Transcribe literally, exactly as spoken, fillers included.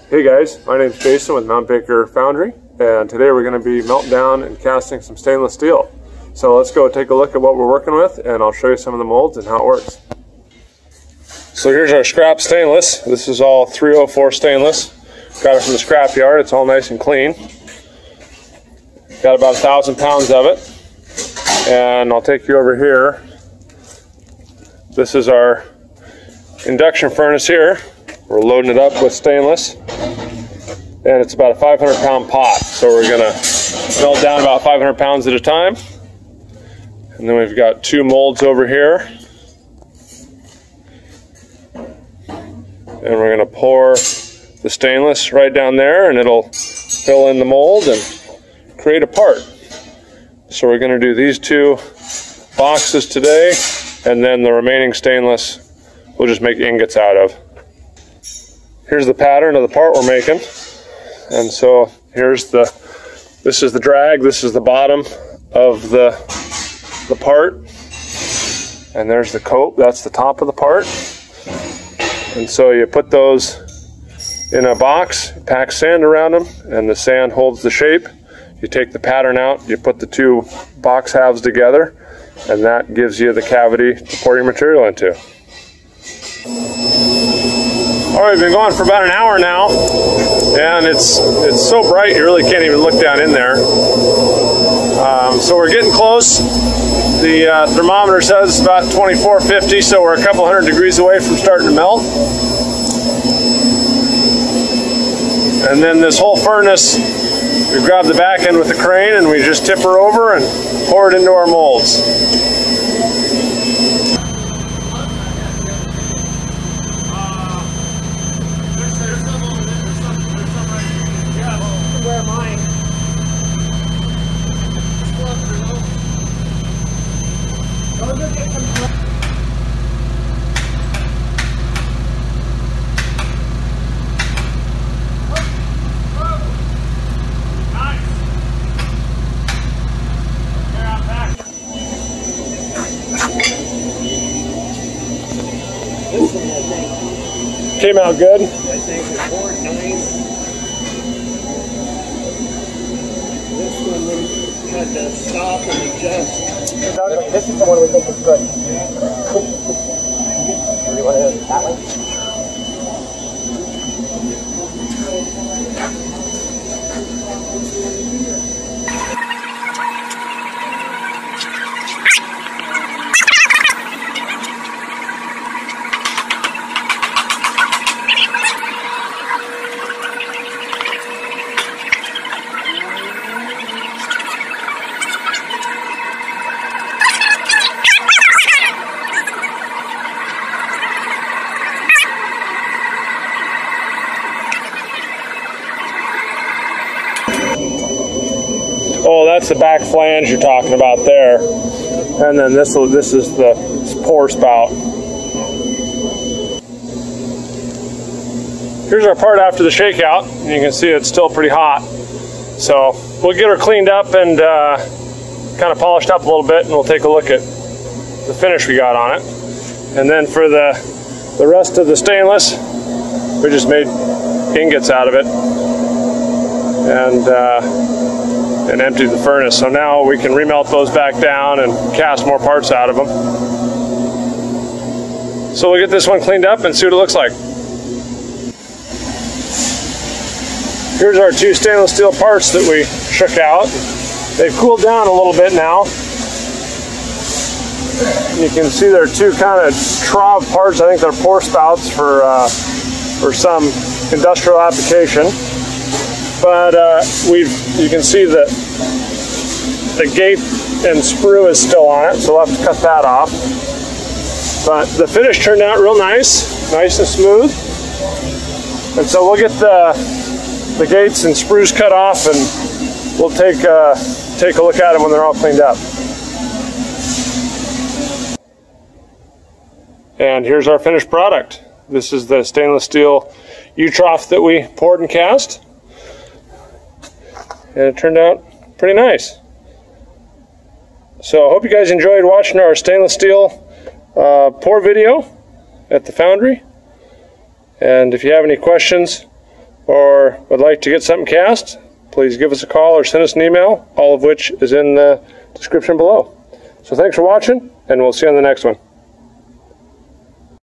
Hey guys, my name's Jason with Mount Baker Foundry, and today we're going to be melting down and casting some stainless steel. So let's go take a look at what we're working with, and I'll show you some of the molds and how it works. So here's our scrap stainless. This is all three oh four stainless. Got it from the scrap yard. It's all nice and clean. Got about a thousand pounds of it. And I'll take you over here. This is our induction furnace here. We're loading it up with stainless. And it's about a five hundred pound pot. So we're gonna melt down about five hundred pounds at a time. And then we've got two molds over here. And we're gonna pour the stainless right down there, and it'll fill in the mold and create a part. So we're gonna do these two boxes today, and then the remaining stainless we'll just make ingots out of. Here's the pattern of the part we're making. And so here's the, this is the drag, this is the bottom of the, the part. And there's the cope, that's the top of the part. And so you put those in a box, pack sand around them, and the sand holds the shape. You take the pattern out, you put the two box halves together, and that gives you the cavity to pour your material into. All right, we've been going for about an hour now, and it's it's so bright you really can't even look down in there. Um, so we're getting close. The uh, thermometer says it's about twenty-four fifty, so we're a couple hundred degrees away from starting to melt. And then this whole furnace, we grab the back end with the crane and we just tip her over and pour it into our molds. Came out good. I think we poured nice. This one we had to stop and adjust. This is the one we think is good. Do you want to do that one? Oh, that's the back flange you're talking about there. And then this this is the pour spout. Here's our part after the shakeout. You can see it's still pretty hot. So we'll get her cleaned up and uh, kind of polished up a little bit, and we'll take a look at the finish we got on it. And then for the, the rest of the stainless, we just made ingots out of it. And uh, and emptied the furnace. So now we can remelt those back down and cast more parts out of them. So we'll get this one cleaned up and see what it looks like. Here's our two stainless steel parts that we shook out. They've cooled down a little bit now. You can see they're two kind of U-trough parts. I think they're pour spouts for, uh, for some industrial application. But uh, we've, you can see that the gate and sprue is still on it, so we'll have to cut that off. But the finish turned out real nice, nice and smooth. And so we'll get the, the gates and sprues cut off, and we'll take, uh, take a look at them when they're all cleaned up. And here's our finished product. This is the stainless steel U-trough that we poured and cast. And it turned out pretty nice. So I hope you guys enjoyed watching our stainless steel uh, pour video at the Foundry. And if you have any questions or would like to get something cast, please give us a call or send us an email, all of which is in the description below. So thanks for watching, and we'll see you on the next one.